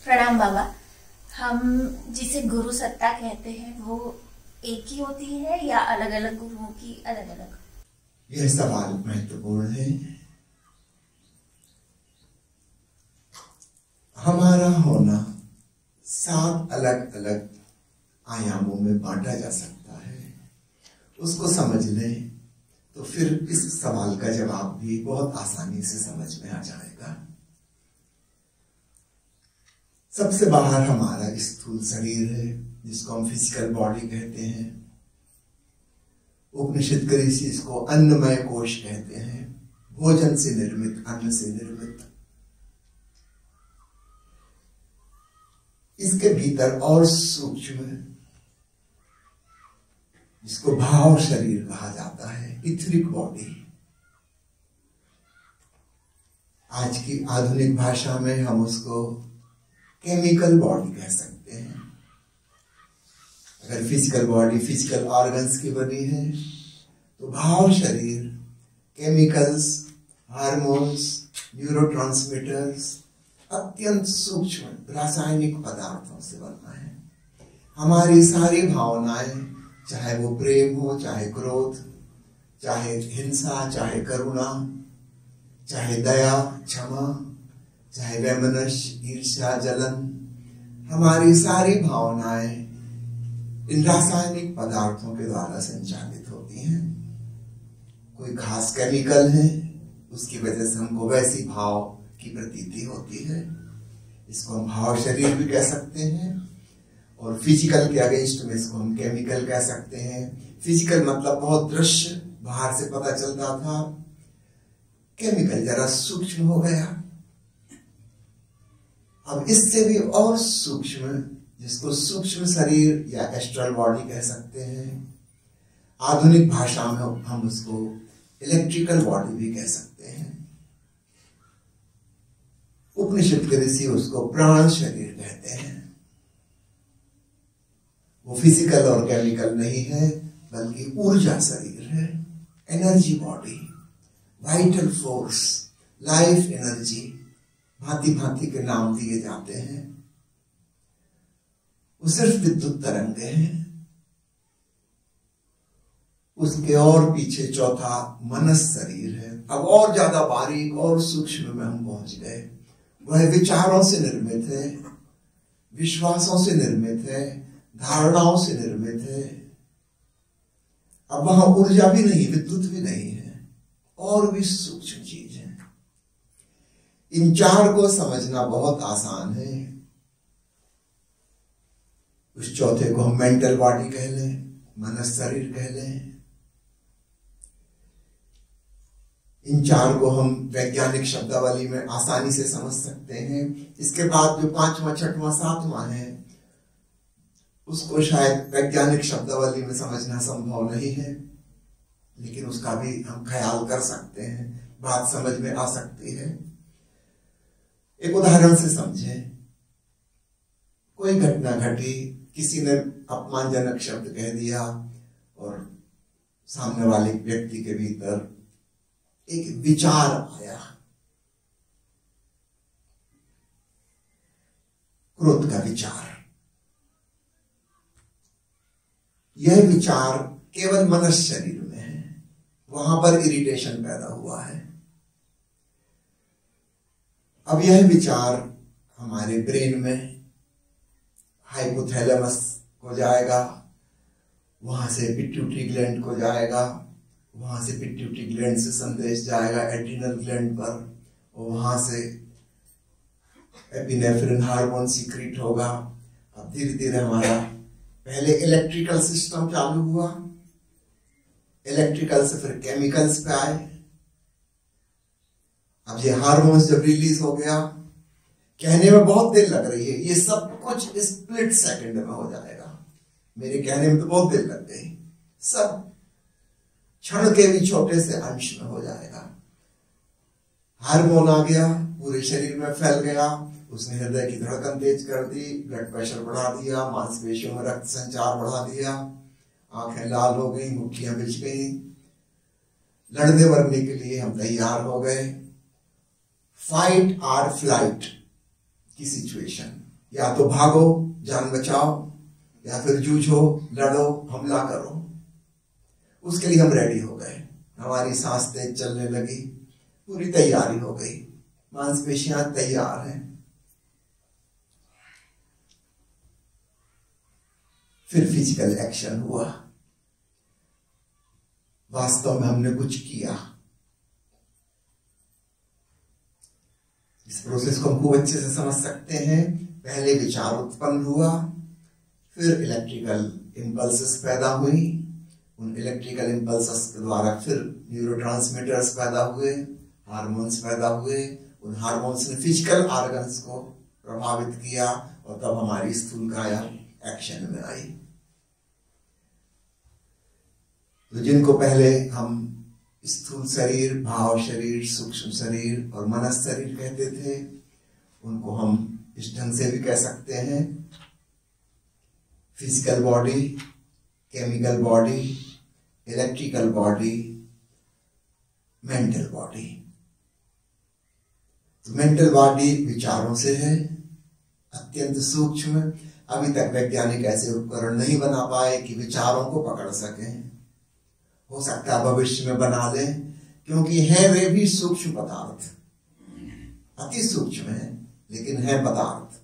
प्रणाम बाबा। हम जिसे गुरु सत्ता कहते हैं वो एक ही होती है या अलग अलग गुरुओं की अलग अलग? यह सवाल महत्वपूर्ण है। हमारा होना 7 अलग अलग आयामों में बांटा जा सकता है। उसको समझ लें तो फिर इस सवाल का जवाब भी बहुत आसानी से समझ में आ जाएगा। सबसे बाहर हमारा स्थूल शरीर है, जिसको हम फिजिकल बॉडी कहते हैं। उपनिषद के ऋषि इसको अन्नमय कोश कहते हैं, भोजन से निर्मित, अन्न से निर्मित। इसके भीतर और सूक्ष्म, जिसको भाव शरीर कहा जाता है, इथरिक बॉडी। आज की आधुनिक भाषा में हम उसको केमिकल बॉडी कह सकते हैं। अगर फिजिकल बॉडी फिजिकल ऑर्गन्स की बनी है, तो भाव शरीर केमिकल्स, हार्मोन्स, न्यूरोट्रांसमीटर्स, अत्यंत सूक्ष्म रासायनिक पदार्थों से बना है। हमारी सारी भावनाएं, चाहे वो प्रेम हो, चाहे क्रोध, चाहे हिंसा, चाहे करुणा, चाहे दया, क्षमा, चाहे वैमनस्य, ईर्ष्या, जलन, हमारी सारी भावनाएं इन रासायनिक पदार्थों के द्वारा संचालित होती हैं। कोई खास केमिकल है, उसकी वजह से हमको वैसी भाव की प्रतीति होती है। इसको हम भाव शरीर भी कह सकते हैं, और फिजिकल के अगेंस्ट में इसको हम केमिकल कह सकते हैं। फिजिकल मतलब बहुत दृश्य, बाहर से पता चलता था। केमिकल जरा सूक्ष्म हो गया। अब इससे भी और सूक्ष्म, जिसको सूक्ष्म शरीर या एस्ट्रल बॉडी कह सकते हैं। आधुनिक भाषा में हम उसको इलेक्ट्रिकल बॉडी भी कह सकते हैं। उपनिषद के ऋषि उसको प्राण शरीर कहते हैं। वो फिजिकल और केमिकल नहीं है, बल्कि ऊर्जा शरीर है, energy body, vital force, life energy, भांति भांति के नाम दिए जाते हैं। वो सिर्फ विद्युत तरंगे हैं। उसके और पीछे चौथा मनस शरीर है। अब और ज्यादा बारीक और सूक्ष्म में हम पहुंच गए। वह विचारों से निर्मित है, विश्वासों से निर्मित है, धारणाओं से निर्मित है। अब वहां ऊर्जा भी नहीं, विद्युत भी नहीं है, और भी सूक्ष्म चीज है। इन 4 को समझना बहुत आसान है। उस चौथे को हम मेंटल बॉडी कह लें, मनस शरीर कह लें। इन 4 को हम वैज्ञानिक शब्दावली में आसानी से समझ सकते हैं। इसके बाद जो 5वां, 6वां, 7वां है, उसको शायद वैज्ञानिक शब्दावली में समझना संभव नहीं है, लेकिन उसका भी हम ख्याल कर सकते हैं, बात समझ में आ सकती है। एक उदाहरण से समझें। कोई घटना घटी, किसी ने अपमानजनक शब्द कह दिया, और सामने वाले व्यक्ति के भीतर एक विचार आया, क्रोध का विचार। यह विचार केवल मनस शरीर में है, वहां पर इरिटेशन पैदा हुआ है। अब यह विचार हमारे ब्रेन में हाइपोथैलेमस को जाएगा, वहां से पिट्यूटरी ग्लैंड को जाएगा, वहां से पिट्यूटरी ग्लैंड से संदेश जाएगा एड्रिनल ग्लैंड पर, और वहां से एपिनेफ्रिन हार्मोन सीक्रेट होगा। अब धीरे धीरे हमारा पहले इलेक्ट्रिकल सिस्टम चालू हुआ, इलेक्ट्रिकल से फिर केमिकल्स पे आए। अब ये हार्मोन्स जब रिलीज हो गया, कहने में बहुत देर लग रही है, ये सब कुछ स्प्लिट सेकंड में हो जाएगा। मेरे कहने में तो बहुत देर लग गई, सब क्षण के भी छोटे से अंश में हो जाएगा। हार्मोन आ गया, पूरे शरीर में फैल गया, उसने हृदय की धड़कन तेज कर दी, ब्लड प्रेशर बढ़ा दिया, मांसपेशियों में रक्त संचार बढ़ा दिया, आंखें लाल हो गई, मुट्ठियां बिछ गई। लड़ने मरने के लिए हम तैयार हो गए। फाइट और फ्लाइट की सिचुएशन, या तो भागो, जान बचाओ, या फिर जूझो, लड़ो, हमला करो। उसके लिए हम रेडी हो गए, हमारी सांस तेज चलने लगी, पूरी तैयारी हो गई, मांसपेशियां तैयार हैं। फिर फिजिकल एक्शन हुआ, वास्तव में हमने कुछ किया। इस प्रोसेस को हम खूब अच्छे से समझ सकते हैं। पहले विचार उत्पन्न हुआ, फिर इलेक्ट्रिकल इंपल्सेस पैदा हुई, उन इलेक्ट्रिकल इंपल्सेस के द्वारा फिर न्यूरोट्रांसमीटर्स पैदा हुए, हार्मोन्स पैदा हुए, उन हार्मोन्स ने फिजिकल ऑर्गन्स को प्रभावित किया, और तब हमारी स्थूल काया एक्शन में आई। तो जिनको पहले हम स्थूल शरीर, भाव शरीर, सूक्ष्म शरीर और मनस शरीर कहते थे, उनको हम इस ढंग से भी कह सकते हैं, physical body, chemical body, electrical body, mental body. तो मेंटल बॉडी विचारों से है, अत्यंत सूक्ष्म। अभी तक वैज्ञानिक ऐसे उपकरण नहीं बना पाए कि विचारों को पकड़ सकें। हो सकता है भविष्य में बना लें, क्योंकि है वे भी सूक्ष्म पदार्थ, अति सूक्ष्म है, लेकिन है पदार्थ।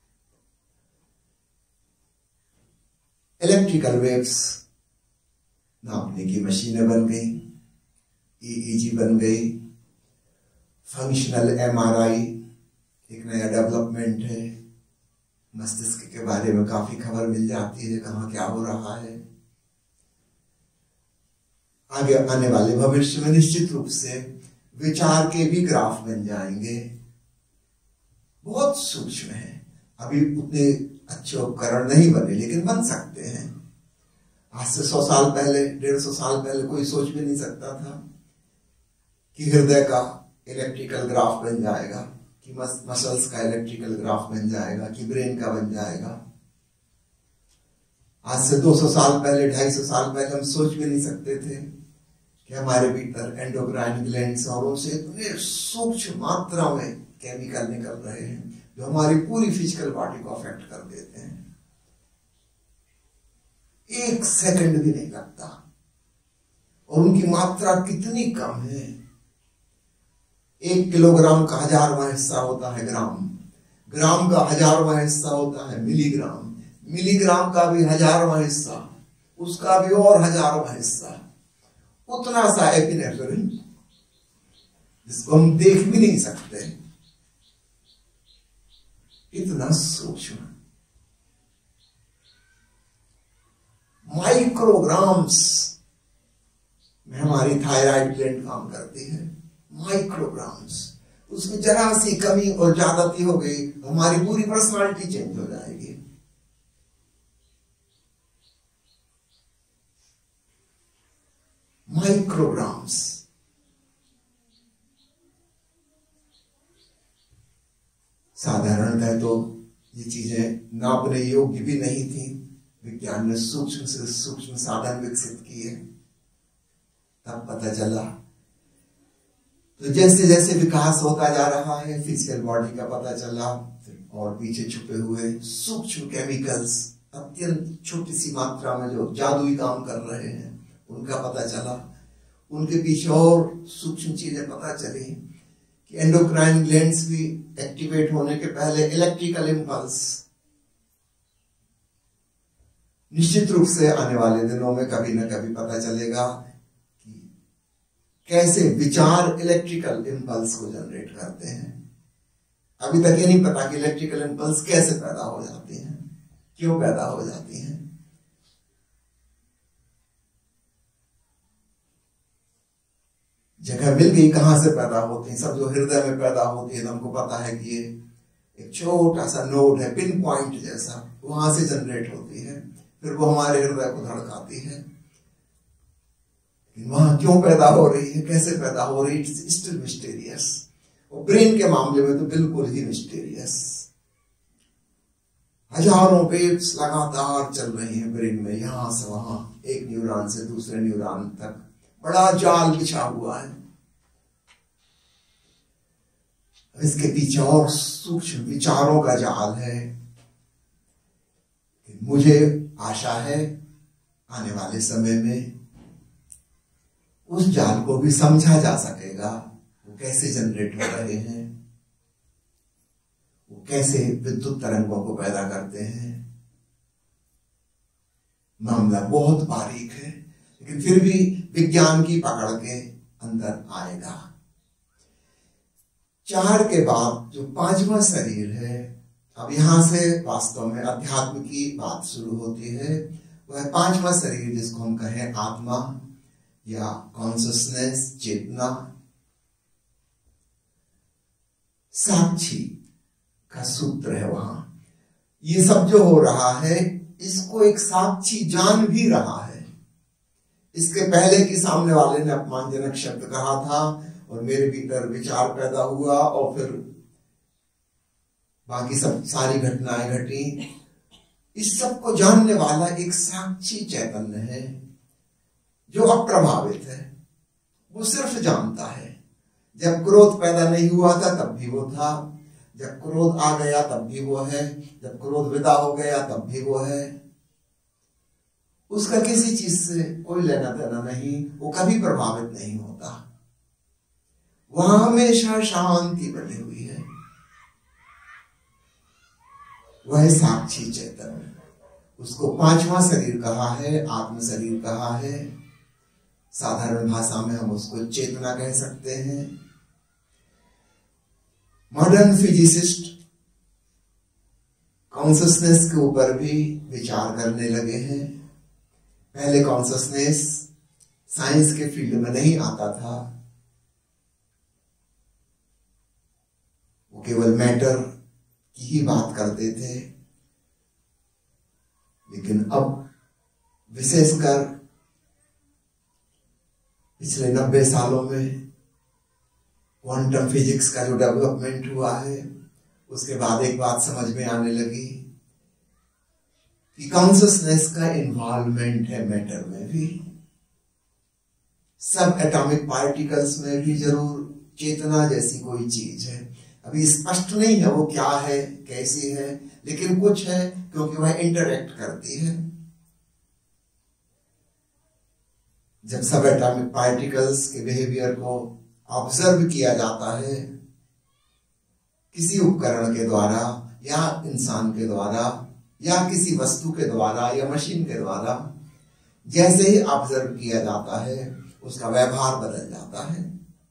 इलेक्ट्रिकल वेव्स नापने की मशीनें बन गई, ईईजी बन गई, फंक्शनल एमआरआई एक नया डेवलपमेंट है। मस्तिष्क के बारे में काफी खबर मिल जाती है, कहाँ क्या हो रहा है। आगे आने वाले भविष्य में निश्चित रूप से विचार के भी ग्राफ बन जाएंगे, बहुत सूक्ष्म है। अभी उतने अच्छे उपकरण नहीं बने, लेकिन बन सकते हैं। आज से 100 साल पहले, 150 साल पहले कोई सोच भी नहीं सकता था कि हृदय का इलेक्ट्रिकल ग्राफ बन जाएगा, कि मसल्स का इलेक्ट्रिकल ग्राफ बन जाएगा, कि ब्रेन का बन जाएगा। आज से 200 साल पहले, 250 साल पहले हम सोच भी नहीं सकते थे कि हमारे भीतर एंडोक्राइन ग्लैंड्स और उनसे इतने सूक्ष्म मात्रा में केमिकल निकल रहे हैं जो हमारी पूरी फिजिकल बॉडी को अफेक्ट कर देते हैं। 1 सेकंड भी नहीं लगता, और उनकी मात्रा कितनी कम है। 1 किलोग्राम का 1000वां हिस्सा होता है ग्राम, ग्राम का 1000वां हिस्सा होता है मिलीग्राम, मिलीग्राम का भी 1000वां हिस्सा, उसका भी और 1000वां हिस्सा। उतना सा एपिनेफ्रिन जिसको हम देख भी नहीं सकते, इतना सूक्ष्म। माइक्रोग्राम्स में हमारी थायराइड ग्लैंड काम करती है, माइक्रोग्राम्स। उसमें जरा सी कमी और ज्यादती हो गई, हमारी पूरी पर्सनालिटी चेंज हो जाएगी। माइक्रोग्राम्स। साधारणतः तो ये चीजें नापने योग्य भी नहीं थी। विज्ञान ने सूक्ष्म से सूक्ष्म साधन विकसित किए, तब पता चला। तो जैसे जैसे विकास होता जा रहा है, फिजिकल बॉडी का पता चला, फिर और पीछे छुपे हुए सूक्ष्म केमिकल्स, अत्यंत छोटी सी मात्रा में जो जादुई काम कर रहे हैं, उनका पता चला। उनके पीछे और सूक्ष्म चीजें पता चली कि एंडोक्राइन ग्लैंड्स भी एक्टिवेट होने के पहले इलेक्ट्रिकल इंपल्स। निश्चित रूप से आने वाले दिनों में कभी न कभी पता चलेगा कि कैसे विचार इलेक्ट्रिकल इंपल्स को जनरेट करते हैं। अभी तक ये नहीं पता कि इलेक्ट्रिकल इंपल्स कैसे पैदा हो जाती हैं, क्यों पैदा हो जाती हैं। जगह मिल गई कहां से पैदा होती है, सब जो हृदय में पैदा होती है, तो हमको पता है कि ये एक छोटा सा नोड है, पिन पॉइंट जैसा, वहां से जनरेट होती है, फिर वो हमारे हृदय को धड़काती है। वहां क्यों पैदा हो रही है, कैसे पैदा हो रही है, इट्स स्टिल मिस्टीरियस। और ब्रेन के मामले में तो बिल्कुल ही मिस्टीरियस। हजारों वेव्स लगातार चल रही हैं ब्रेन में, यहां से वहां, एक न्यूरॉन से दूसरे न्यूरॉन तक बड़ा जाल बिछा हुआ है। इसके पीछे और सूक्ष्म विचारों का जाल है, मुझे आशा है आने वाले समय में उस जाल को भी समझा जा सकेगा, वो कैसे जनरेट हो रहे हैं, वो कैसे विद्युत तरंगों को पैदा करते हैं। मामला बहुत बारीक है, लेकिन फिर भी विज्ञान की पकड़ के अंदर आएगा। 4 के बाद जो 5वां शरीर है, अब यहां से वास्तव में अध्यात्म की बात शुरू होती है। वह 5वां शरीर जिसको हम कहें आत्मा या कॉन्शियसनेस, चेतना, साक्षी का सूत्र है। वहां ये सब जो हो रहा है, इसको एक साक्षी जान भी रहा है। इसके पहले कि सामने वाले ने अपमानजनक शब्द कहा था और मेरे भीतर विचार पैदा हुआ और फिर बाकी सब सारी घटनाएं घटी, इस सब को जानने वाला एक साक्षी चैतन्य है जो अप्रभावित है। वो सिर्फ जानता है। जब क्रोध पैदा नहीं हुआ था तब भी वो था, जब क्रोध आ गया तब भी वो है, जब क्रोध विदा हो गया तब भी वो है। उसका किसी चीज से कोई लेना देना नहीं, वो कभी प्रभावित नहीं होता। वहां हमेशा शांति बनी हुई है। वह साक्षी चैतन्य, उसको 5वां शरीर कहा है, आत्म शरीर कहा है। साधारण भाषा में हम उसको चेतना कह सकते हैं। मॉडर्न फिजिसिस्ट कॉन्शियसनेस के ऊपर भी विचार करने लगे हैं। पहले कॉन्शियसनेस साइंस के फील्ड में नहीं आता था, वो केवल मैटर की ही बात करते थे। लेकिन अब विशेषकर पिछले 90 सालों में क्वांटम फिजिक्स का जो डेवलपमेंट हुआ है, उसके बाद एक बात समझ में आने लगी कि कॉन्शियसनेस का इन्वॉल्वमेंट है मैटर में भी, सब एटॉमिक पार्टिकल्स में भी जरूर चेतना जैसी कोई चीज है। अभी स्पष्ट नहीं है वो क्या है, कैसी है, लेकिन कुछ है, क्योंकि वह इंटरैक्ट करती है। जब सब एटॉमिक पार्टिकल्स के बिहेवियर को ऑब्जर्व किया जाता है किसी उपकरण के द्वारा या इंसान के द्वारा या किसी वस्तु के द्वारा या मशीन के द्वारा, जैसे ही ऑब्जर्व किया जाता है उसका व्यवहार बदल जाता है।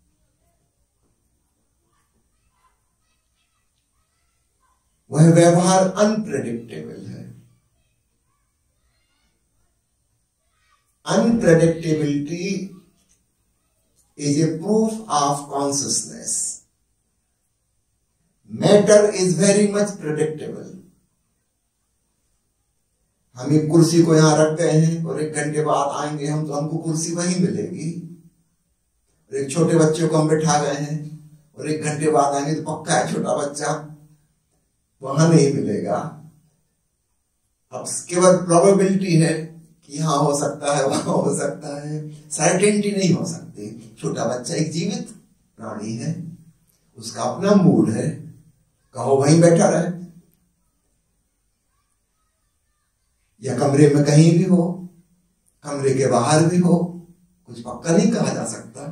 वह व्यवहार अनप्रेडिक्टेबल है। Unpredictability is a proof of consciousness. Matter is very much predictable. हम एक कुर्सी को यहां रख गए हैं और 1 घंटे बाद आएंगे हम तो हमको कुर्सी वहीं मिलेगी। और एक छोटे बच्चे को हम बिठा गए हैं और 1 घंटे बाद आएंगे तो पक्का है छोटा बच्चा वहां नहीं मिलेगा। अब केवल प्रोबेबिलिटी है कि यहां हो सकता है, वहां हो सकता है, सर्टेनिटी नहीं हो सकती। छोटा बच्चा एक जीवित प्राणी है, उसका अपना मूड है, कहो वहीं बैठा रहे या कमरे में कहीं भी हो, कमरे के बाहर भी हो, कुछ पक्का नहीं कहा जा सकता।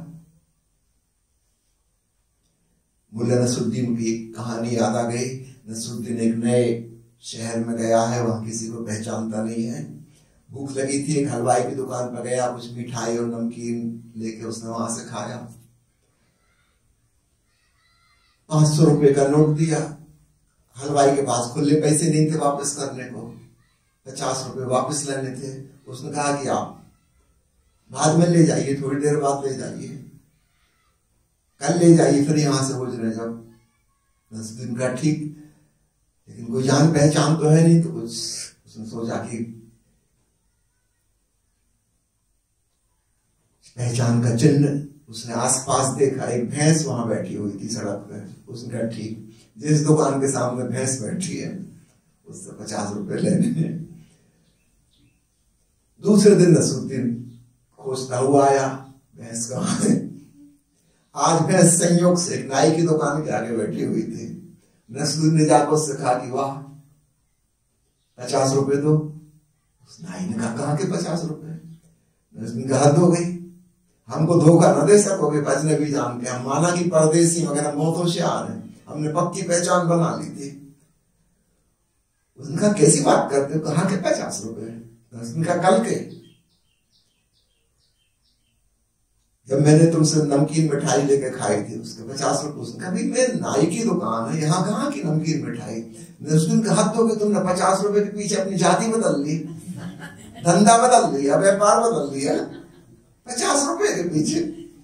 मुल्ला नसरुद्दीन की एक कहानी याद आ गई। नसरुद्दीन एक नए शहर में गया है, वहां किसी को पहचानता नहीं है। भूख लगी थी, एक हलवाई की दुकान पर गया, कुछ मिठाई और नमकीन लेके उसने वहां से खाया। 500 रुपए का नोट दिया। हलवाई के पास खुले पैसे नहीं थे वापस करने को, 50 रुपए वापस लेने थे। उसने कहा कि आप बाद में ले जाइए, थोड़ी देर बाद ले जाइए, कल ले जाइए, फिर यहां से गुजरे जब। नसरुद्दीन का ठीक, लेकिन कोई जान पहचान तो है नहीं, तो कुछ उसने सोचा कि पहचान का चिन्ह। उसने आसपास देखा, एक भैंस वहां बैठी हुई थी सड़क पे। उसने कहा ठीक, जिस दुकान के सामने भैंस बैठी है उससे 50 रुपए लेने हैं। दूसरे दिन नसरुद्दीन खोजता हुआ आया, भैंस कहाँ है। आज भैंस संयोग से एक नाई की दुकान के आगे बैठी हुई थी। नसरुद्दीन ने जाकर उससे कहा कि वाह, 50 रुपए दो। उस नाई ने कहा के 50 रुपए? उसने कहा हद हो गई, हमको धोखा न दे सकोगे अजनबी जान के। हम माना कि परदेसी वगैरह बहुत होशियार हैं, हमने पक्की पहचान बना ली थी। उसने कहा कैसी बात करते हो? कहा के 50 रुपए? उसने कहा कल के जब मैंने तुमसे नमकीन मिठाई लेके खाई थी उसके 50 रुपए। उसने कहा भाई मेरे नाई की दुकान है, यहाँ कहाँ की नमकीन मिठाई? उस दिन कहा तो कि तुमने 50 रुपए के पीछे अपनी जाति बदल ली, धंधा बदल लिया, व्यापार बदल लिया 50 रुपए के पीछे।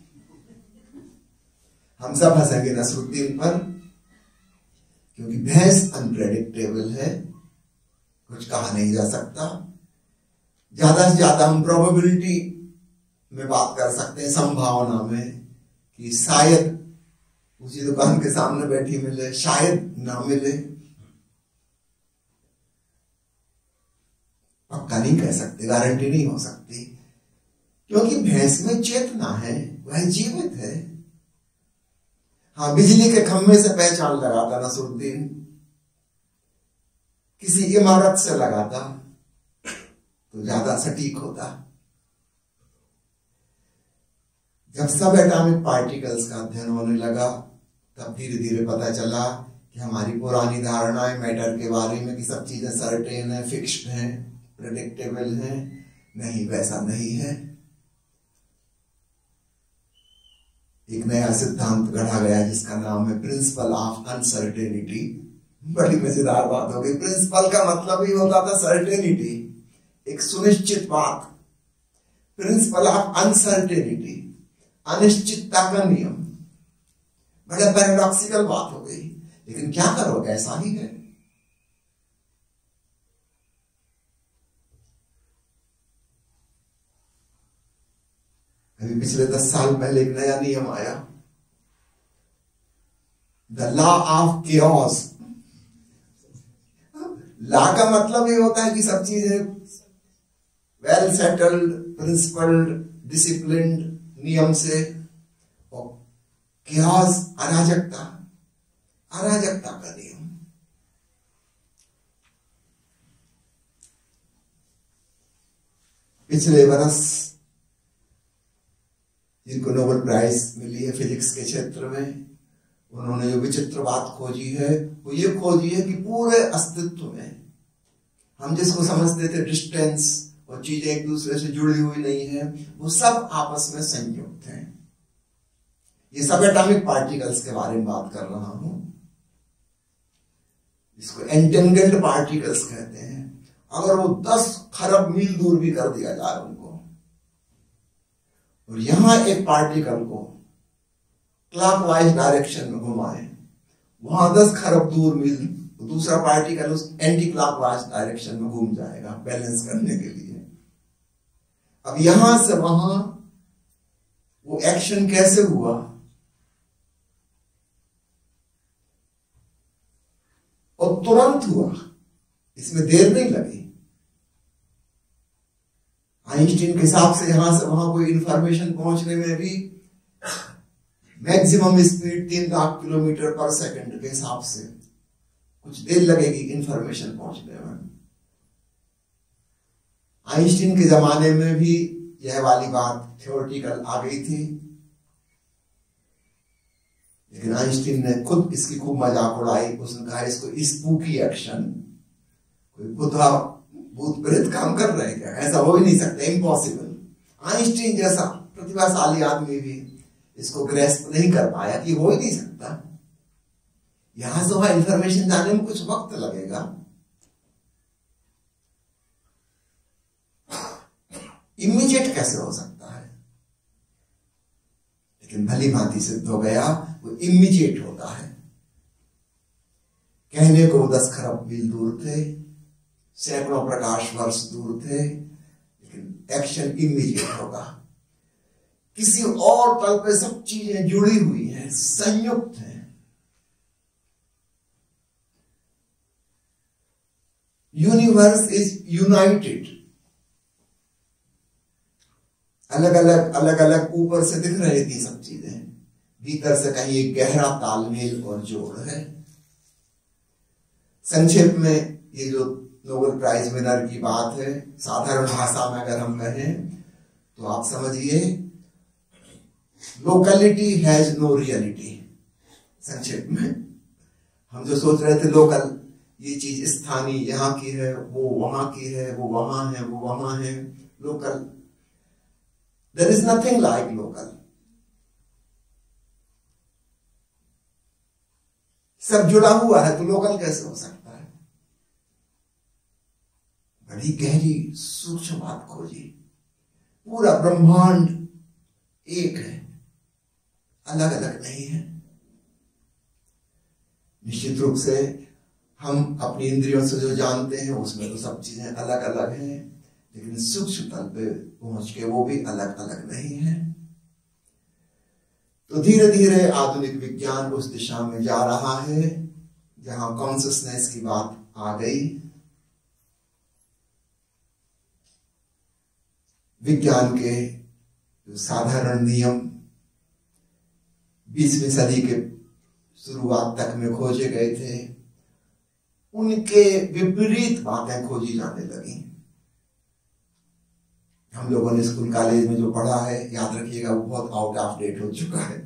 हम सब हंसेंगे नसरुद्दीन पर, क्योंकि भैंस अनप्रेडिक्टेबल है, कुछ कहा नहीं जा सकता। ज्यादा से ज्यादा हम प्रोबेबिलिटी में बात कर सकते हैं, संभावना में, कि शायद उसी दुकान के सामने बैठी मिले, शायद ना मिले। पक्का नहीं कह सकते, गारंटी नहीं हो सकती, क्योंकि भैंस में चेतना है, वह जीवित है। हाँ, बिजली के खंभे से पहचान लगाता नसरुद्दीन, किसी इमारत से लगाता तो ज्यादा सटीक होता। जब सब एटॉमिक पार्टिकल्स का अध्ययन होने लगा, तब धीरे धीरे पता चला कि हमारी पुरानी धारणाएं मैटर के बारे में कि सब चीजें सर्टेन है, फिक्स्ड हैं, प्रेडिक्टेबल हैं, नहीं, वैसा नहीं है। एक नया सिद्धांत गढ़ा गया जिसका नाम है प्रिंसिपल ऑफ अनसर्टेनिटी। बड़ी मजेदार बात हो गई। प्रिंसिपल का मतलब ही होता था सर्टेनिटी, एक सुनिश्चित बात। प्रिंसिपल ऑफ अनसर्टेनिटी, अनिश्चितता का नियम। बड़ा पैराडॉक्सिकल बात हो गई, लेकिन क्या करोगे, ऐसा ही है। अभी पिछले 10 साल पहले एक नया नियम आया, the law of chaos. Law का मतलब ये होता है कि सब चीजें वेल सेटल्ड, प्रिंसिपल्ड, डिसिप्लिन्ड, नियम से। और केओस अराजकता, अराजकता का नियम। पिछले बरस जिनको नोबेल प्राइज मिली है फिजिक्स के क्षेत्र में, उन्होंने जो विचित्र बात खोजी है वो ये खोजी है कि पूरे अस्तित्व में हम जिसको समझते थे डिस्टेंस और चीजें एक दूसरे से जुड़ी हुई नहीं है, वो सब आपस में संयुक्त हैं। ये सब एटॉमिक पार्टिकल्स के बारे में बात कर रहा हूं, जिसको एंटेंगल्ड पार्टिकल्स कहते हैं। अगर वो 10 खरब मील दूर भी कर दिया जाए उनको, और यहां एक पार्टिकल को क्लॉकवाइज डायरेक्शन में घुमाए, वहां 10 खरब दूर मील दूसरा पार्टिकल उस एंटी क्लॉकवाइज डायरेक्शन में घूम जाएगा बैलेंस करने के लिए। अब यहां से वहां वो एक्शन कैसे हुआ, और तुरंत हुआ, इसमें देर नहीं लगी। आइंस्टीन के हिसाब से यहां से वहां कोई इंफॉर्मेशन पहुंचने में भी मैक्सिमम स्पीड 3 लाख किलोमीटर पर सेकंड के हिसाब से कुछ देर लगेगी इंफॉर्मेशन पहुंचने में। आइंस्टीन के जमाने में भी यह वाली बात थ्योरेटिकल आ गई थी, लेकिन आइंस्टीन ने खुद इसकी खूब मजाक उड़ाई। उसने कहा इसको स्पूकी एक्शन, कोई खुदा भूत प्रेत काम कर रहे हैं क्या, ऐसा हो ही नहीं सकता, इम्पॉसिबल। आइंस्टीन जैसा प्रतिभाशाली आदमी भी इसको ग्रेस्प नहीं कर पाया कि हो ही नहीं सकता। यहां से वहां इंफॉर्मेशन जाने में कुछ वक्त लगेगा। इमीडिएट कैसे हो सकता है, लेकिन भली भांति सिद्ध हो गया वो इमीडिएट होता है। कहने को 10 खरब मील दूर थे, सैकड़ों प्रकाश वर्ष दूर थे, लेकिन एक्शन इमीडिएट होगा। किसी और तल पे सब चीजें जुड़ी हुई हैं, संयुक्त हैं। Universe is united. अलग अलग ऊपर से दिख रही थी सब चीजें, भीतर से कहीं एक गहरा तालमेल और जोड़ है। संक्षेप में ये जो नोबेल प्राइज विनर की बात है, साधारण भाषा में अगर हम कहें तो आप समझिए, लोकलिटी हैज नो रियलिटी। संक्षेप में हम जो सोच रहे थे लोकल, ये चीज स्थानीय, यहाँ की है, वो वहां की है, वो वहां है, वो वहां है, local, there is nothing like local. सब जुड़ा हुआ है तो लोकल कैसे हो सकता है? बड़ी गहरी सूक्ष्म बात खोजी। पूरा ब्रह्मांड एक है, अलग अलग नहीं है। निश्चित रूप से हम अपनी इंद्रियों से जो जानते हैं उसमें तो सब चीजें अलग अलग हैं, लेकिन सूक्ष्म तल पे पहुंच के वो भी अलग अलग नहीं है। तो धीरे धीरे आधुनिक विज्ञान उस दिशा में जा रहा है जहां कॉन्शियसनेस की बात आ गई। विज्ञान के जो साधारण नियम 20वीं सदी के शुरुआत तक में खोजे गए थे, उनके विपरीत बातें खोजी जाने लगी। हम लोगों ने स्कूल कॉलेज में जो पढ़ा है, याद रखिएगा, वो बहुत आउट ऑफ डेट हो चुका है।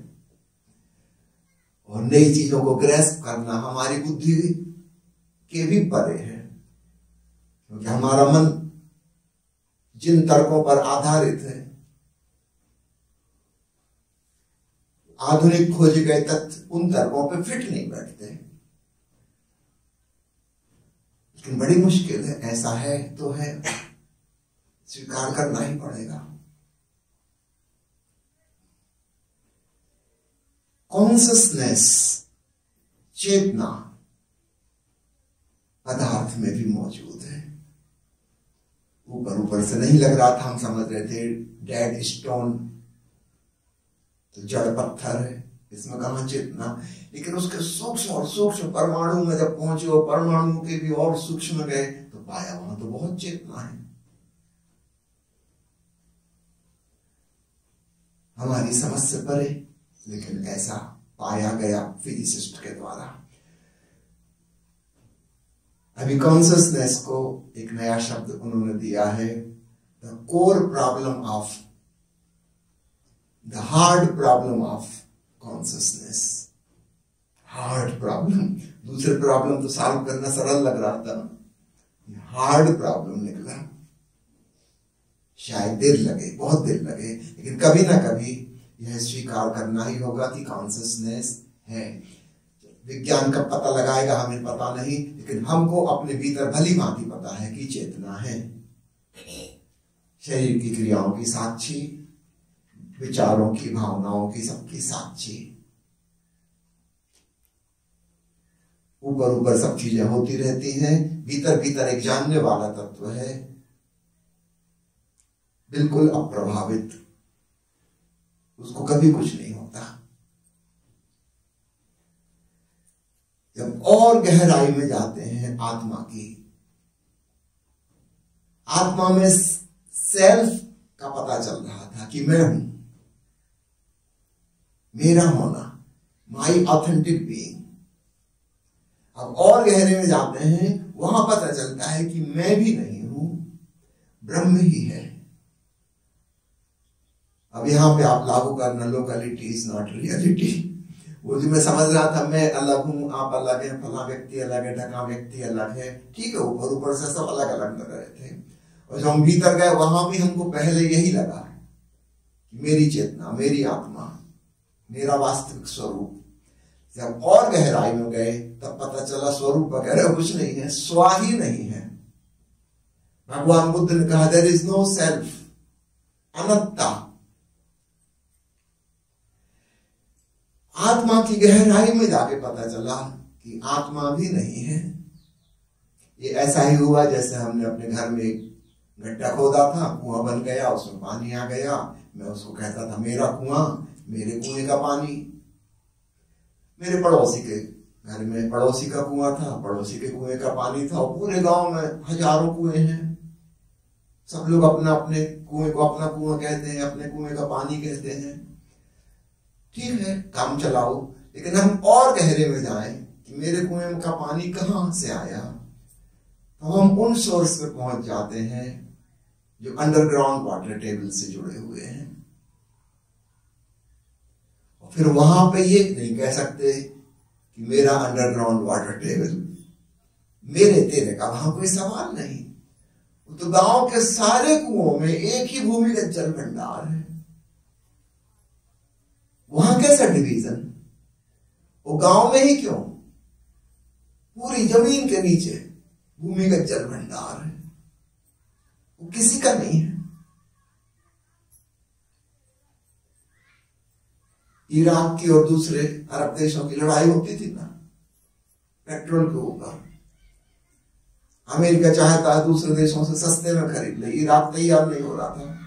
और नई चीजों को ग्रैस्प करना हमारी बुद्धि के भी परे है, क्योंकि हमारा मन जिन तर्कों पर आधारित है, आधुनिक खोजे गए तथ्य उन तर्कों पे फिट नहीं बैठते। लेकिन बड़ी मुश्किल है, ऐसा है तो है, स्वीकार करना ही पड़ेगा। कॉन्शियसनेस, चेतना पदार्थ में भी मौजूद है। ऊपर ऊपर से नहीं लग रहा था, हम समझ रहे थे डेड स्टोन तो जड़ पत्थर है, इसमें कहां चेतना। लेकिन उसके सूक्ष्म और सूक्ष्म परमाणु में जब पहुंचे और परमाणु के भी और सूक्ष्म गए तो पाया वहां तो बहुत चेतना है। हमारी समझ से परे, लेकिन ऐसा पाया गया फिजिसिस्ट के द्वारा। अभी कॉन्शियसनेस को एक नया शब्द उन्होंने दिया है, the core problem of, the hard problem of consciousness. Hard problem, दूसरे प्रॉब्लम तो सॉल्व करना सरल लग रहा था, हार्ड प्रॉब्लम निकला। शायद देर लगे, बहुत देर लगे, लेकिन कभी ना कभी यह स्वीकार करना ही होगा कि कॉन्शियसनेस है। विज्ञान कब पता लगाएगा हमें पता नहीं, लेकिन हमको अपने भीतर भली भांति पता है कि चेतना है। शरीर की क्रियाओं की साक्षी, विचारों की, भावनाओं की, सबकी साक्षी। ऊपर ऊपर सब चीजें होती रहती हैं, भीतर भीतर एक जानने वाला तत्व है, बिल्कुल अप्रभावित, उसको कभी कुछ नहीं होता। जब और गहराई में जाते हैं आत्मा की, आत्मा में सेल्फ का पता चल रहा था कि मैं हूं, मेरा होना, माई ऑथेंटिक बीइंग। अब और गहरे में जाते हैं, वहां पता चलता है कि मैं भी नहीं हूं, ब्रह्म ही है। अब यहां पे आप लागू करना, लोकलिटी इज नॉट रियलिटी। वो जो मैं समझ रहा था, मैं अलग हूं, आप अलग हैं, फला व्यक्ति अलग है, ढका व्यक्ति अलग है, ठीक है, ऊपर ऊपर से सब अलग अलग लग रहे थे। और जब हम भीतर गए वहां भी हमको पहले यही लगा कि मेरी चेतना, मेरी आत्मा, मेरा वास्तविक स्वरूप। जब और गहराई में गए तब पता चला स्वरूप वगैरह कुछ नहीं है, स्व ही नहीं है। भगवान बुद्ध ने कहा देयर इज नो सेल्फ, अनत्ता। आत्मा की गहराई में जाके पता चला कि आत्मा भी नहीं है। ये ऐसा ही हुआ जैसे हमने अपने घर में एक गड्ढा खोदा था, कुआं बन गया, उसमें पानी आ गया, मैं उसको कहता था मेरा कुआं, मेरे कुएं का पानी। मेरे पड़ोसी के घर में पड़ोसी का कुआं था, पड़ोसी के कुएं का पानी था, और पूरे गांव में हजारों कुएं हैं। सब लोग अपना अपने कुएं को अपना कुआं कहते हैं, अपने कुएं का पानी कहते हैं। ठीक है, काम चलाओ, लेकिन हम और गहरे में जाएं कि मेरे कुएं का पानी कहां से आया, तो हम उन सोर्स पे पहुंच जाते हैं जो अंडरग्राउंड वाटर टेबल से जुड़े हुए हैं। और फिर वहां पे ये नहीं कह सकते कि मेरा अंडरग्राउंड वाटर टेबल मेरे तेरे का, वहां कोई सवाल नहीं। तो गांव के सारे कुओं में एक ही भूमिगत जल भंडार है, वहां कैसा डिवीजन? वो गांव में ही क्यों, पूरी जमीन के नीचे भूमिगत जल भंडार है, वो किसी का नहीं है। इराक की और दूसरे अरब देशों की लड़ाई होती थी ना पेट्रोल के ऊपर। अमेरिका चाहता है दूसरे देशों से सस्ते में खरीद ले, इराक तैयार नहीं हो रहा था।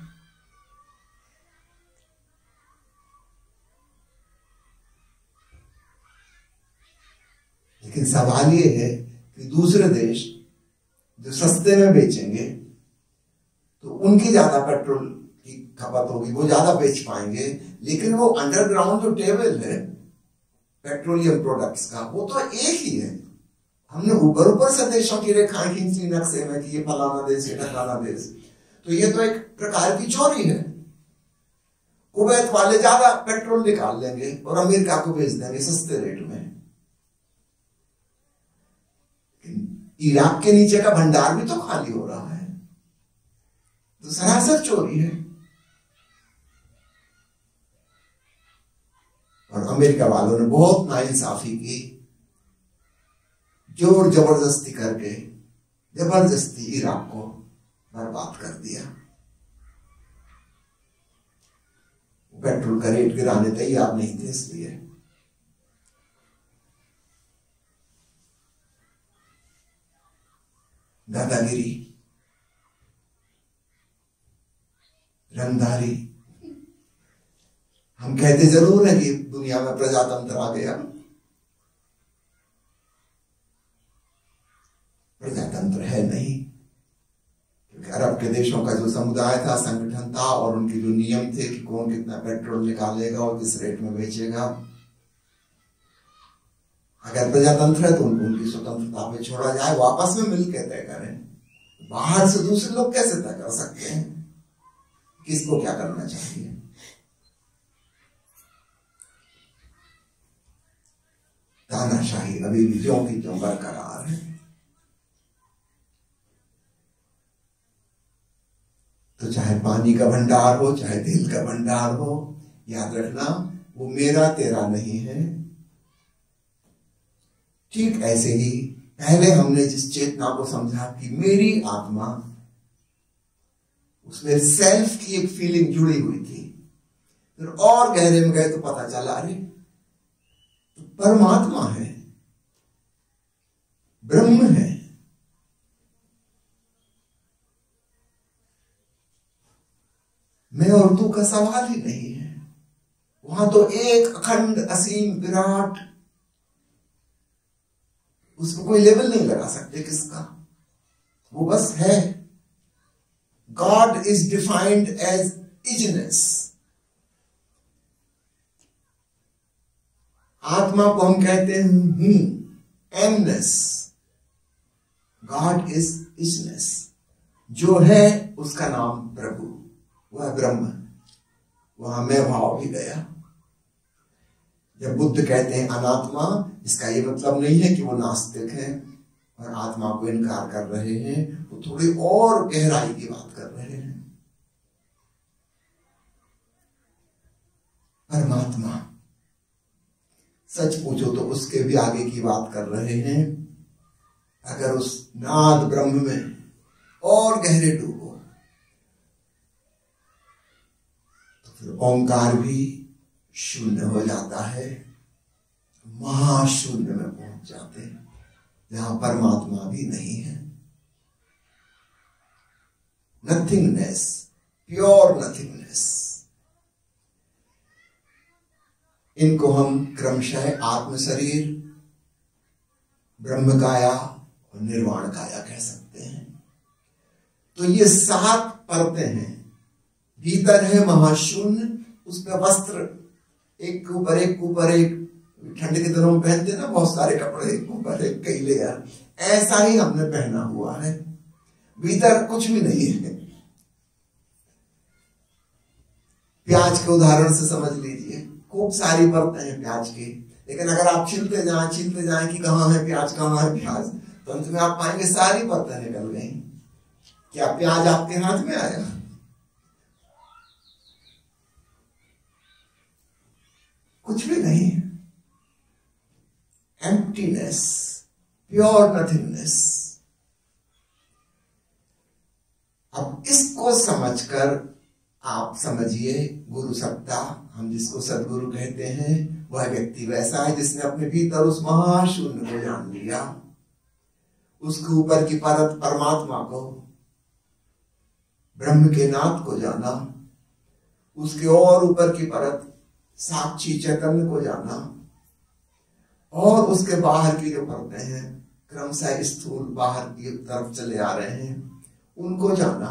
लेकिन सवाल ये है कि दूसरे देश जो सस्ते में बेचेंगे तो उनकी ज्यादा पेट्रोल की खपत होगी, वो ज्यादा बेच पाएंगे। लेकिन वो अंडरग्राउंड जो टेबल है पेट्रोलियम प्रोडक्ट्स का, वो तो एक ही है। हमने ऊपर ऊपर से देशों की रेखाएं खींची नक्शे में कि ये फलाना देश है ढकाना देश, तो ये तो एक प्रकार की चोरी है। कुवैत वाले ज्यादा पेट्रोल निकाल लेंगे और अमेरिका को बेच देंगे सस्ते रेट में। इराक के नीचे का भंडार भी तो खाली हो रहा है, तो सरासर चोरी है। और अमेरिका वालों ने बहुत नाइंसाफी की, जोर जबरदस्ती करके जबरदस्ती इराक को बर्बाद कर दिया। पेट्रोल का रेट गिराने तैयार नहीं थे इसलिए। दादागिरी, रंगदारी। हम कहते जरूर है कि दुनिया में प्रजातंत्र आ गया, प्रजातंत्र है नहीं, क्योंकि अरब के देशों का जो समुदाय था, संगठन था, और उनके जो नियम थे कि कौन कितना पेट्रोल निकालेगा और किस रेट में बेचेगा। अगर प्रजातंत्र है तो उनको उनकी स्वतंत्रता पे छोड़ा जाए, वापस में मिलकर तय करें। बाहर से दूसरे लोग कैसे तय कर सकते हैं किसको क्या करना चाहिए? तानाशाही अभी भी ज्यों की त्यों बरकरार है। तो चाहे पानी का भंडार हो, चाहे तेल का भंडार हो, याद रखना वो मेरा तेरा नहीं है। ठीक ऐसे ही पहले हमने जिस चेतना को समझा कि मेरी आत्मा, उसमें सेल्फ की एक फीलिंग जुड़ी हुई थी, फिर और गहरे में गए तो पता चला अरे तो परमात्मा है, ब्रह्म है। मैं और तू का सवाल ही नहीं है, वहां तो एक अखंड असीम विराट, उसको कोई लेवल नहीं लगा सकते किसका, वो बस है। God is defined as isness. आत्मा को हम कहते हैं एमनेस। गॉड इज इजनेस, जो है उसका नाम प्रभु, वह ब्रह्म। वहां मैं भाव भी गया। जब बुद्ध कहते हैं अनात्मा, इसका ये मतलब नहीं है कि वो नास्तिक हैं और आत्मा को इनकार कर रहे हैं, वो थोड़ी और गहराई की बात कर रहे हैं। परमात्मा, सच पूछो तो उसके भी आगे की बात कर रहे हैं। अगर उस नाद ब्रह्म में और गहरे डूबो तो फिर ओंकार भी शून्य हो जाता है, महाशून्य में पहुंच जाते हैं, जहां परमात्मा भी नहीं है। Nothingness, pure nothingness. इनको हम क्रमशः आत्म शरीर, ब्रह्म काया और निर्वाण काया कह सकते हैं। तो ये 7 परतें हैं। भीतर है महाशून्य, उस पर वस्त्र एक के ऊपर एक ठंड के दिनों में पहनते ना बहुत सारे कपड़े, ऊपर एक कई लेयर, ऐसा ही हमने पहना हुआ है, भीतर कुछ भी नहीं है। प्याज के उदाहरण से समझ लीजिए, खूब सारी परतें हैं प्याज की, लेकिन अगर आप छीलते जाएं कि कहाँ है प्याज, कहाँ है प्याज, तो अंत में आप पाएंगे सारी परतें निकल गई। क्या प्याज आपके हाथ में आया? कुछ भी नहीं। Emptiness, pure nothingness. अब इसको समझकर आप समझिए, गुरु सत्ता, हम जिसको सदगुरु कहते हैं, वह व्यक्ति वैसा है जिसने अपने भीतर उस महाशून्य को जान लिया, उसके ऊपर की परत परमात्मा को, ब्रह्म के नाथ को जाना, उसके और ऊपर की परत साक्षी चैतन्य को जाना, और उसके बाहर की जो परतें हैं क्रमशः स्थूल बाहर की तरफ चले आ रहे हैं, उनको जाना।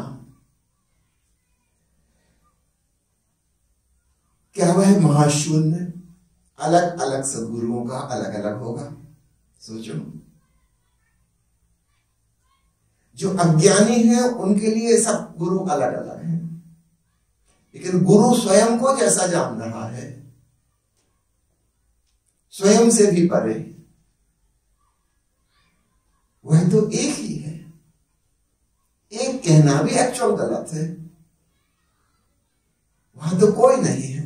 क्या वह महाशून्य अलग अलग सदगुरुओं का अलग अलग होगा? सोचो। जो अज्ञानी है उनके लिए सब गुरु अलग अलग हैं, लेकिन गुरु स्वयं को जैसा जान रहा है, स्वयं से भी परे, वह तो एक ही है। एक कहना भी एक्चुअल गलत है, वहां तो कोई नहीं है।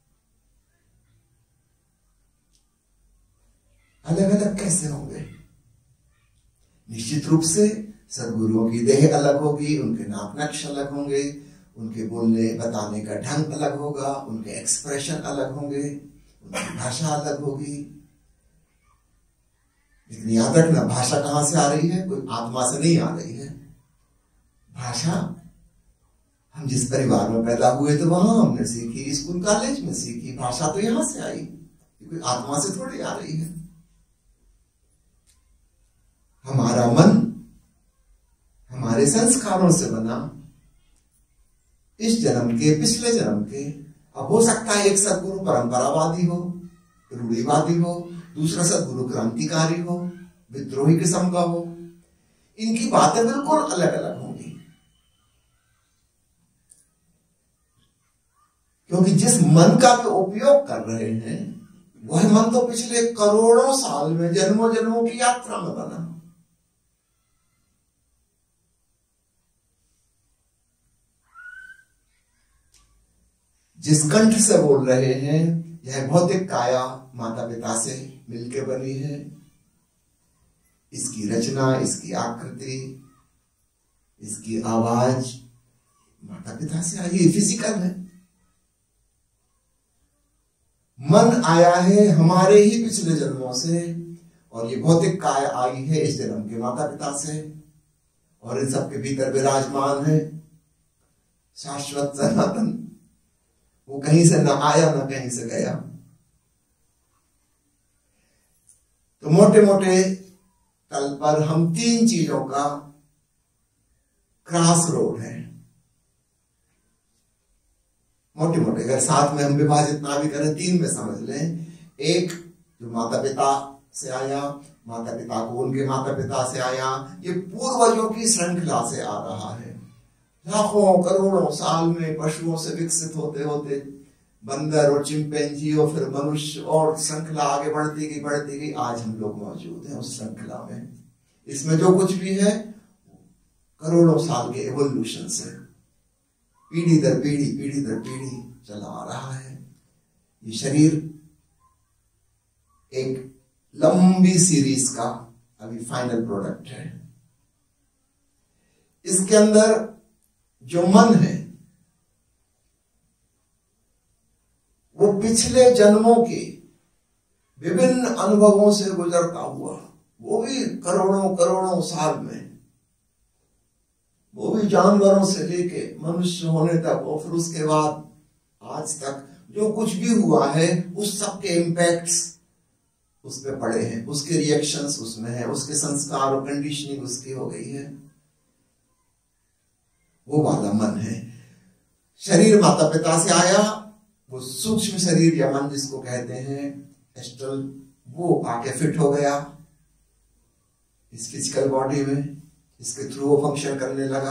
अलग अलग कैसे होंगे? निश्चित रूप से सदगुरुओं की देह अलग होगी, उनके नाक नक्श अलग होंगे, उनके बोलने बताने का ढंग अलग होगा, उनके एक्सप्रेशन अलग होंगे, उनकी भाषा अलग होगी। लेकिन याद रखना, भाषा कहां से आ रही है? कोई आत्मा से नहीं आ रही है। भाषा हम जिस परिवार में पैदा हुए तो वहां हमने सीखी, स्कूल कॉलेज में सीखी, भाषा तो यहां से आई, कोई आत्मा से थोड़ी आ रही है। हमारा मन हमारे संस्कारों से बना, इस जन्म के, पिछले जन्म के। अब हो सकता है एक सदगुरु परंपरावादी हो, रूढ़िवादी हो, दूसरा सदगुरु क्रांतिकारी हो, विद्रोही किस्म का हो। इनकी बातें बिल्कुल अलग अलग होंगी, क्योंकि जिस मन का वे उपयोग कर रहे हैं वह मन तो पिछले करोड़ों साल में, जन्मों जन्मों की यात्रा में बना। जिस कंठ से बोल रहे हैं, यह भौतिक काया माता पिता से मिलकर बनी है। इसकी रचना, इसकी आकृति, इसकी आवाज माता पिता से आई है, फिजिकल है। मन आया है हमारे ही पिछले जन्मों से, और ये भौतिक काया आई है इस जन्म के माता पिता से, और इन सबके भीतर विराजमान है शाश्वत सनातन। वो कहीं से न आया न कहीं से गया। तो मोटे मोटे तल पर हम तीन चीजों का क्रॉस रोड है। मोटे मोटे अगर साथ में हम विभाजित ना भी करें, तीन में समझ लें। एक जो माता पिता से आया, माता पिता को उनके माता पिता से आया, ये पूर्वजों की श्रृंखला से आ रहा है। लाखों करोड़ों साल में पशुओं से विकसित होते होते बंदर और चिंपैंजी और फिर मनुष्य, और श्रृंखला आगे बढ़ती गई। आज हम लोग मौजूद हैं उस श्रृंखला में। इसमें जो कुछ भी है करोड़ों साल के एवोल्यूशन से, पीढ़ी दर पीढ़ी चला आ रहा है। ये शरीर एक लंबी सीरीज का अभी फाइनल प्रोडक्ट है। इसके अंदर जो मन है वो पिछले जन्मों के विभिन्न अनुभवों से गुजरता हुआ, वो भी करोड़ों करोड़ों साल में, वो भी जानवरों से लेके मनुष्य होने तक, और फिर उसके बाद आज तक जो कुछ भी हुआ है उस सब के इम्पैक्ट्स उस पे पड़े हैं, उसके रिएक्शंस उसमें है, उसके संस्कार और कंडीशनिंग उसकी हो गई है। वो वाला मन है। शरीर माता पिता से आया, वो सूक्ष्म शरीर या मन जिसको कहते हैं, एस्ट्रल, वो आके फिट हो गया इस फिजिकल बॉडी में, इसके थ्रू वो फंक्शन करने लगा।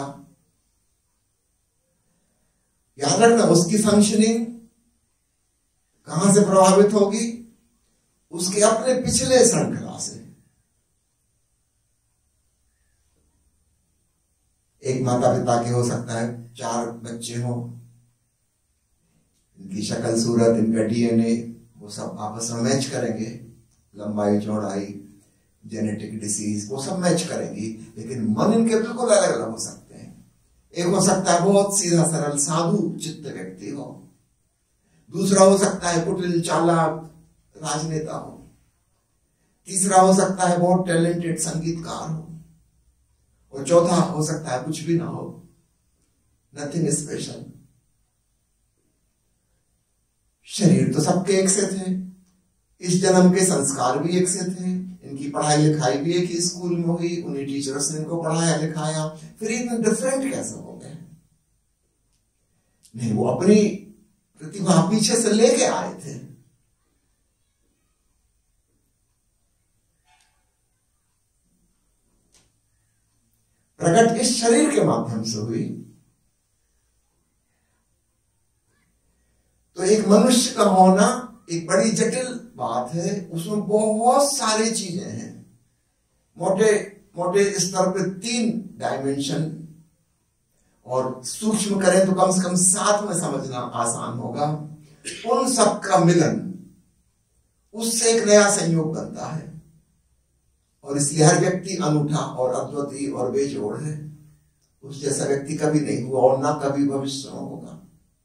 याद रखना, उसकी फंक्शनिंग कहां से प्रभावित होगी? उसके अपने पिछले श्रृंखला से। एक माता पिता के हो सकता है 4 बच्चे हो, इनकी शक्ल सूरत, इनका डीएनए वो सब आपस में मैच करेंगे, लंबाई चौड़ाई, जेनेटिक डिसीज वो सब मैच करेंगी, लेकिन मन इनके बिल्कुल अलग अलग हो सकते हैं। एक हो सकता है बहुत सीधा सरल साधु चित्त व्यक्ति हो, दूसरा हो सकता है कुटिल चालाक राजनेता हो, तीसरा हो सकता है बहुत टैलेंटेड संगीतकार हो, और चौथा हो सकता है कुछ भी ना हो, नथिंग स्पेशल। शरीर तो सबके एक से थे, इस जन्म के संस्कार भी एक से थे, इनकी पढ़ाई लिखाई भी एक ही स्कूल में हुई, उन्हीं टीचर्स ने इनको पढ़ाया लिखाया, फिर इतने डिफरेंट कैसे हो गए? नहीं, वो अपनी प्रतिभा पीछे से लेके आए थे। प्रकट इस शरीर के माध्यम से हुई। तो एक मनुष्य का होना एक बड़ी जटिल बात है, उसमें बहुत सारी चीजें हैं। मोटे मोटे स्तर पे 3 डायमेंशन, और सूक्ष्म करें तो कम से कम 7 में समझना आसान होगा। उन सब का मिलन, उससे एक नया संयोग बनता है, और इसलिए हर व्यक्ति अनूठा और अद्वितीय और बेजोड़ है। उस जैसा व्यक्ति कभी नहीं हुआ और ना कभी भविष्य में होगा।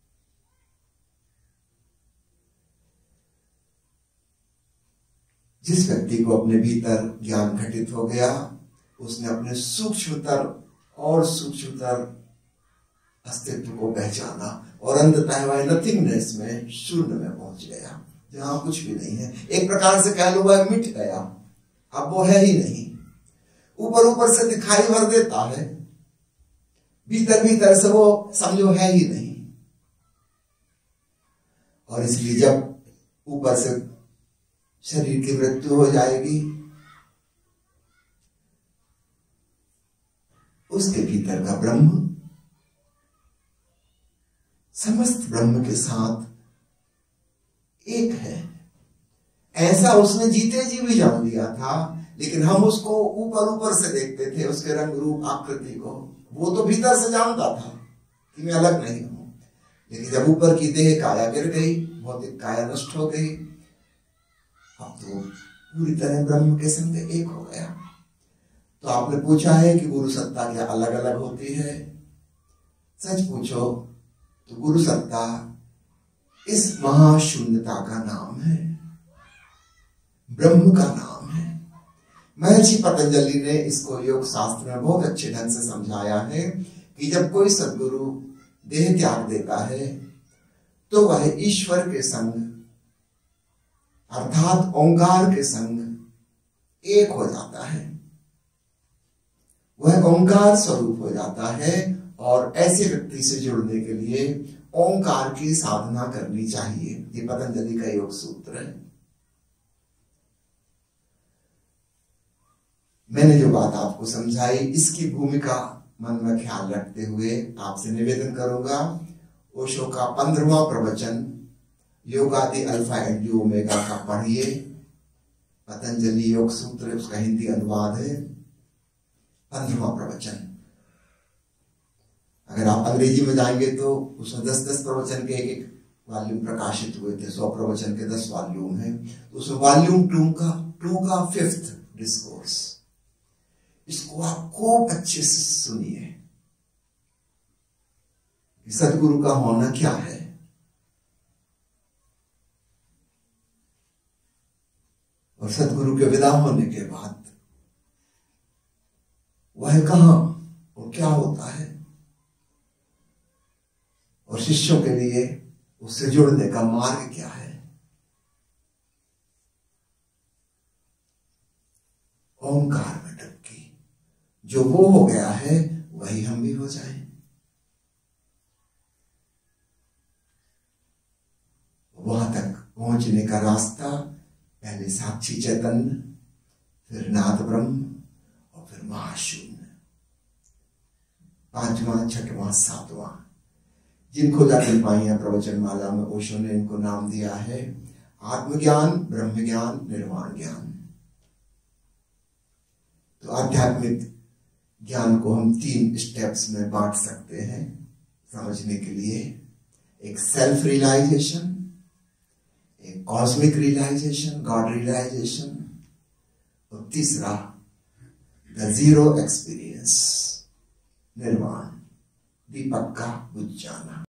जिस व्यक्ति को अपने भीतर ज्ञान घटित हो गया, उसने अपने सूक्ष्मतर और सूक्ष्मतर अस्तित्व को पहचाना, और अंततः वह नथिंगनेस में, शून्य में पहुंच गया, जहां कुछ भी नहीं है। एक प्रकार से कह लो वह मिट गया, अब वो है ही नहीं। ऊपर ऊपर से दिखाई भर देता है, भीतर भीतर से वो समझो है ही नहीं। और इसलिए जब ऊपर से शरीर की मृत्यु हो जाएगी, उसके भीतर का ब्रह्म समस्त ब्रह्म के साथ एक है। ऐसा उसने जीते जी भी जान लिया था, लेकिन हम उसको ऊपर ऊपर से देखते थे, उसके रंग रूप आकृति को। वो तो भीतर से जानता था कि मैं अलग नहीं हूं, लेकिन जब ऊपर की देह काया गिर गई, भौतिक काया नष्ट हो गई, अब तो पूरी तरह ब्रह्म के संग एक हो गया। तो आपने पूछा है कि गुरु सत्ता क्या अलग अलग होती है? सच पूछो तो गुरु सत्ता इस महाशून्यता का नाम है, ब्रह्म का नाम है। महर्षि पतंजलि ने इसको योग शास्त्र में बहुत अच्छे ढंग से समझाया है कि जब कोई सद्गुरु देह त्याग देता है तो वह ईश्वर के संग अर्थात ओंकार के संग एक हो जाता है, वह ओंकार स्वरूप हो जाता है। और ऐसे व्यक्ति से जुड़ने के लिए ओंकार की साधना करनी चाहिए। ये पतंजलि का योग सूत्र है। मैंने जो बात आपको समझाई, इसकी भूमिका मन में ख्याल रखते हुए आपसे निवेदन करूंगा, ओशो का 15वां प्रवचन योगादि अल्फा एंड ओमेगा का पढ़िए। पतंजलि योग सूत्र, उसका हिंदी अनुवाद है, 15वां प्रवचन। अगर आप अंग्रेजी में जाएंगे तो उसमें 10-10 प्रवचन के एक वॉल्यूम प्रकाशित हुए थे, 100 प्रवचन के 10 वॉल्यूम हैं। तो उसमें वॉल्यूम 2 का 5th डिस्कोर्स, इसको आप खूब अच्छे से सुनिए। सदगुरु का होना क्या है, और सदगुरु के विदा होने के बाद वह कहां और क्या होता है, और शिष्यों के लिए उससे जुड़ने का मार्ग क्या है। ओंकार में डुबकी, जो वो हो गया है वही हम भी हो जाएं। वहां तक पहुंचने का रास्ता पहले साक्षी चैतन्य, फिर नाद ब्रह्म और फिर महाशून्य। पांचवा, छठवां, सातवां, जिनको जाकर पाइया प्रवचन माला में ओशो ने इनको नाम दिया है आत्मज्ञान, ब्रह्म ज्ञान, निर्वाण ज्ञान। तो आध्यात्मिक ज्ञान को हम 3 स्टेप्स में बांट सकते हैं समझने के लिए। एक सेल्फ रियलाइजेशन, एक कॉस्मिक रियलाइजेशन, गॉड रियलाइजेशन, और तीसरा द जीरो एक्सपीरियंस, निर्वाण, दीपक का बुझ जाना।